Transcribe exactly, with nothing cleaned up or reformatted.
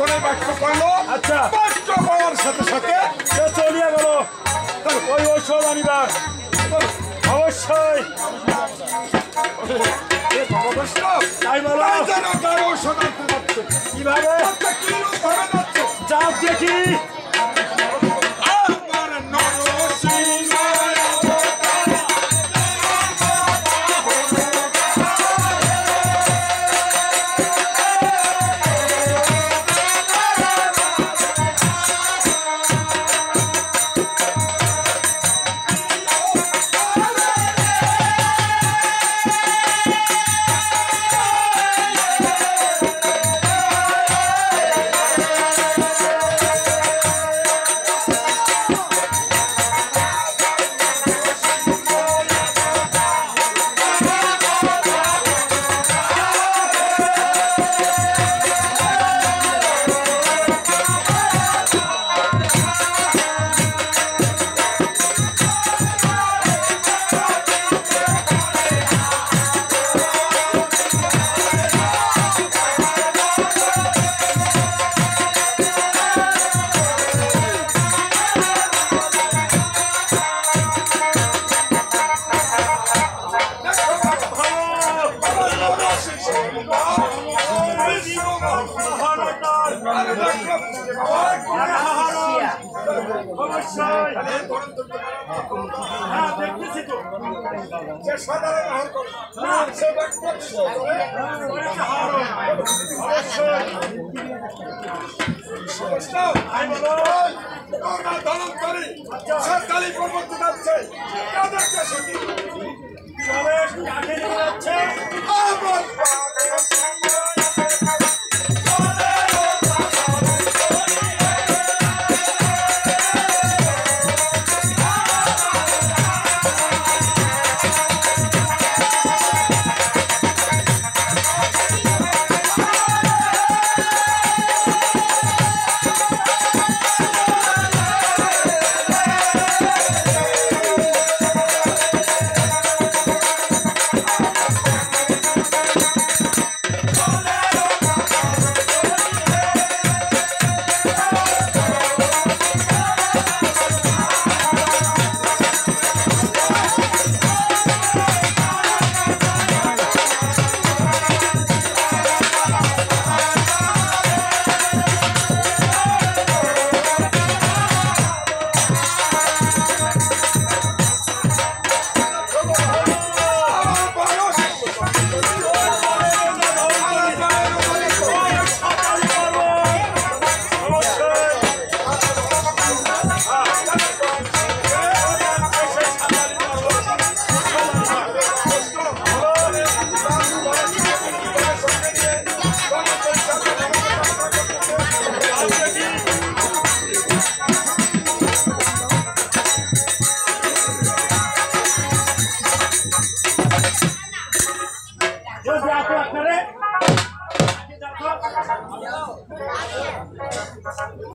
শুনে বাক্য করলো। আচ্ছা বাক্য পাওয়ার সাথে সাথে সে চলিয়া গেল ওই ঔষধ আনিবার অবশ্যই তাই বলো যেন তার ঔষধ আনতে যাচ্ছে। কিভাবে আচ্ছা, কি রূপ ভাবে যাচ্ছে? যাও দেখি আমার নরসিংহায় অবশ্যই হ্যাঁ দেখতেছি তো যে সাধারণ আহার করে না, সে বাক্য সরকারি প্রবর্তন আছে। কাদেরকে সত্যি আমার আপনারে